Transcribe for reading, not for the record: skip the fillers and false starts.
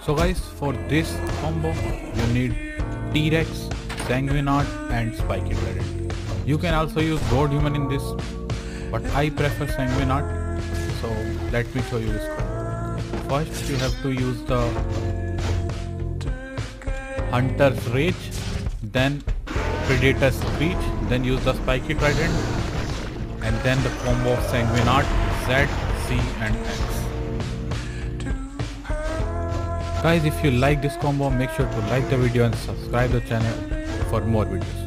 So guys, for this combo you need T-Rex, Sanguinart and Spiky Trident. You can also use God Human in this, but I prefer Sanguinart. So let me show you this combo. First you have to use the Hunter's Rage, then Predator's Screech, then use the Spiky Trident, and then the combo of Sanguinart, Z, C and X. Guys, if you like this combo, make sure to like the video and subscribe the channel for more videos.